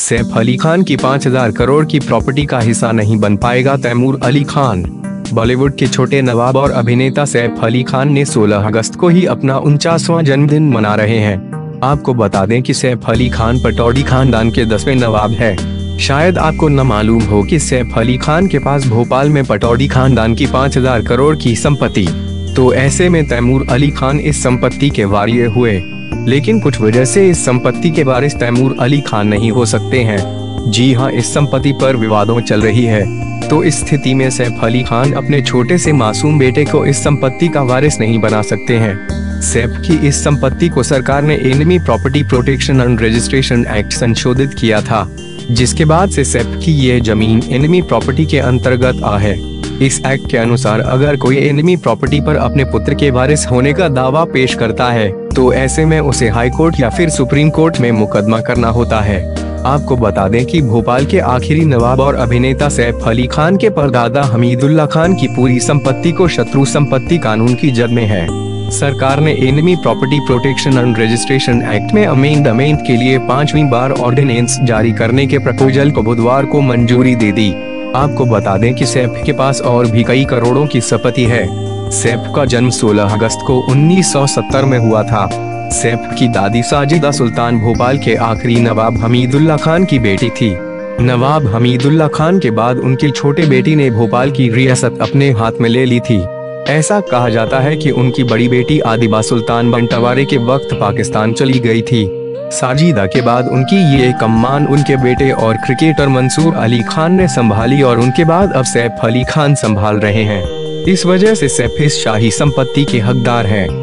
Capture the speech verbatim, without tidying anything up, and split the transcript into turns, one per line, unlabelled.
सैफ अली खान की पाँच हज़ार करोड़ की प्रॉपर्टी का हिस्सा नहीं बन पाएगा तैमूर अली खान। बॉलीवुड के छोटे नवाब और अभिनेता सैफ अली खान ने सोलह अगस्त को ही अपना उनचासवां जन्मदिन मना रहे हैं। आपको बता दें कि सैफ अली खान पटौदी खानदान के दसवें नवाब है। शायद आपको न मालूम हो कि सैफ अली खान के पास भोपाल में पटौदी खानदान की पाँच हज़ार करोड़ की संपत्ति। तो ऐसे में तैमूर अली खान इस संपत्ति के वारिस हुए, लेकिन कुछ वजह से इस संपत्ति के वारिस तैमूर अली खान नहीं हो सकते हैं। जी हां, इस संपत्ति पर विवादों चल रही है। तो इस स्थिति में सैफ अली खान अपने छोटे से मासूम बेटे को इस संपत्ति का वारिस नहीं बना सकते हैं। सैफ की इस संपत्ति को सरकार ने enemy property protection and registration act संशोधित किया था, जिसके बाद से सैफ की ये जमीन एनिमी प्रॉपर्टी के अंतर्गत आ है। इस एक्ट के अनुसार अगर कोई एनिमी प्रॉपर्टी पर अपने पुत्र के वारिस होने का दावा पेश करता है, तो ऐसे में उसे हाई कोर्ट या फिर सुप्रीम कोर्ट में मुकदमा करना होता है। आपको बता दें कि भोपाल के आखिरी नवाब और अभिनेता सैफ अली खान के परदादा हमीदुल्लाह खान की पूरी संपत्ति को शत्रु संपत्ति कानून की जद में है। सरकार ने enemy property protection and registration act में अमेंडमेंट के लिए पांचवी बार ऑर्डिनेंस जारी करने के प्रपोजल को बुधवार को मंजूरी दे दी। आपको बता दें कि सैफ के पास और भी कई करोड़ों की संपत्ति है। सैफ का जन्म सोलह अगस्त को उन्नीस सौ सत्तर में हुआ था। सैफ की दादी साजिदा सुल्तान भोपाल के आखिरी नवाब हमीदुल्लाह खान की बेटी थी। नवाब हमीदुल्लाह खान के बाद उनकी छोटे बेटी ने भोपाल की रियासत अपने हाथ में ले ली थी। ऐसा कहा जाता है कि उनकी बड़ी बेटी आदिबा सुल्तान बंटवारे के वक्त पाकिस्तान चली गई थी। साजिदा के बाद उनकी ये कमान उनके बेटे और क्रिकेटर मंसूर अली खान ने संभाली और उनके बाद अब सैफ अली खान संभाल रहे हैं। इस वजह से सैफ इस शाही संपत्ति के हकदार हैं।